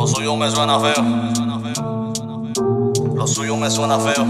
suyo me suena feo. Lo suyo me suena feo.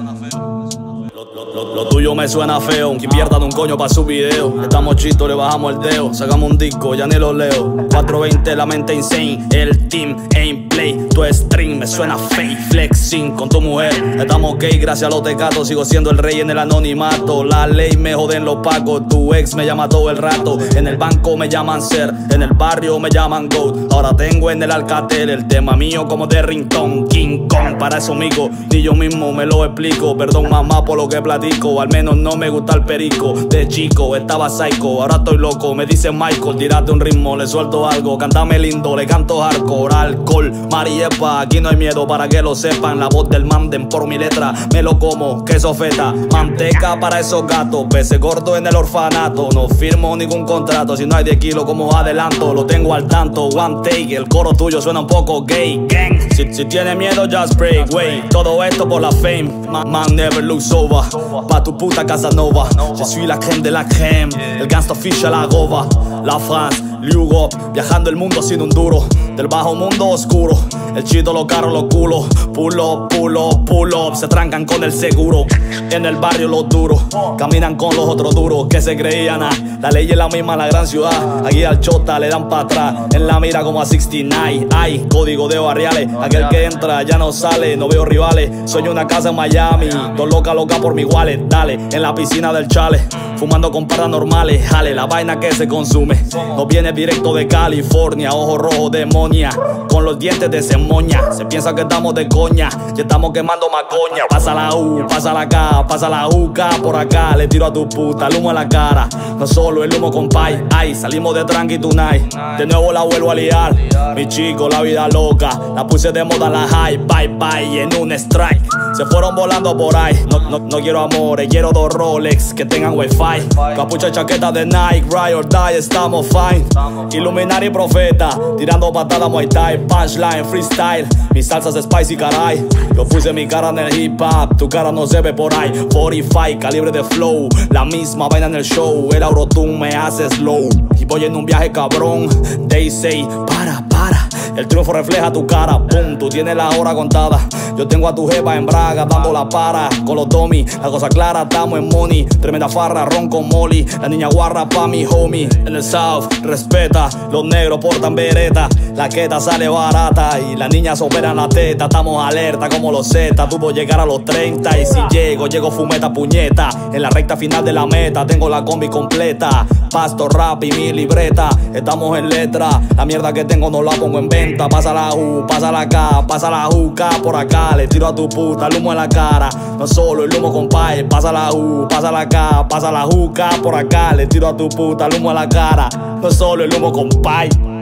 Lo tuyo me suena feo, que inviertan un coño pa' su video. Estamos chistos, le bajamos el dedo. Sacamos un disco, ya ni lo leo. 420, la mente insane. El team, aim, play. Tu stream me suena fake. Flexing con tu mujer. Estamos gay, gracias a los tecatos. Sigo siendo el rey en el anonimato. La ley me joden los pacos. Tu ex me llama todo el rato. En el banco me llaman Ser. En el barrio me llaman Goat. Ahora tengo en el Alcatel el tema mío como de ringtone. King Kong, para eso amigo. Ni yo mismo me lo explico. Perdón mamá por lo que platico. Al menos no me gusta el perico. De chico estaba psycho, ahora estoy loco. Me dice Michael, tírate un ritmo, le suelto algo. Cántame lindo, le canto hardcore. Alcohol, mariepa, aquí no hay miedo para que lo sepan. La voz del manden por mi letra, me lo como, queso feta. Manteca para esos gatos, pese gordo en el orfanato. No firmo ningún contrato, si no hay 10 kilos como adelanto. Lo tengo al tanto, one take, el coro tuyo suena un poco gay, gang. Si tiene miedo, just break, wey. Todo esto por la fame, man never looks over. Pa' tu puta Casanova, je suis la crème de la crème. El gangsta ficha la goba. La France, Lugo, viajando el mundo sin un duro. Del bajo mundo oscuro, el chito, los carros, los culos. Pull up, pull up, pull up. Se trancan con el seguro. En el barrio los duros caminan con los otros duros que se creían la ley es la misma en la gran ciudad. Aquí al chota le dan para atrás. En la mira como a 69. Ay, código de barriales. Aquel que entra ya no sale. No veo rivales. Sueño una casa en Miami. Dos locas por mi wallet. Dale, en la piscina del chale. Fumando con paranormales. Jale, la vaina que se consume. No viene directo de California. Ojo rojo, demonia. Con los dientes de cemoña. Se piensa que estamos de coña. Ya estamos quemando macoña. Pasa la U, pasa la K, pasa la juca por acá. Le tiro a tu puta el humo en la cara. No solo el humo con pay. Ay, salimos de tranqui tonight. De nuevo la vuelvo a liar. Mi chico, la vida loca. La puse de moda la high. Bye bye en un strike. Se fueron volando por ahí. No quiero amores, quiero dos Rolex que tengan wifi. Capucha y chaqueta de Nike, ride or die, estamos fine. Illuminati profeta, tirando patadas Muay Thai. Punchline, freestyle, mis salsas spicy caray. Yo puse mi cara en el hip hop, tu cara no se ve por ahí. 45, calibre de flow, la misma vaina en el show. El autotune me hace slow. Y voy en un viaje cabrón. They say, para. El triunfo refleja tu cara, boom, tú tienes la hora contada. Yo tengo a tu jefa en braga, dando la para con los dummies. La cosa clara, estamos en money. Tremenda farra, ron con molly. La niña guarra pa' mi homie. En el south, respeta. Los negros portan bereta. La queta sale barata y las niñas operan la teta. Estamos alerta como los Z. Tuvo llegar a los 30 y si llego fumeta puñeta. En la recta final de la meta tengo la combi completa. Pasto, rap y mi libreta. Estamos en letra. La mierda que tengo no la pongo en venta. Pasa la U, pasa la K, pasa la juca por acá. Le tiro a tu puta el humo en la cara. No solo el humo con pay. Pasa la U, pasa la K, pasa la juca por acá. Le tiro a tu puta el humo en la cara. No solo el humo con pay.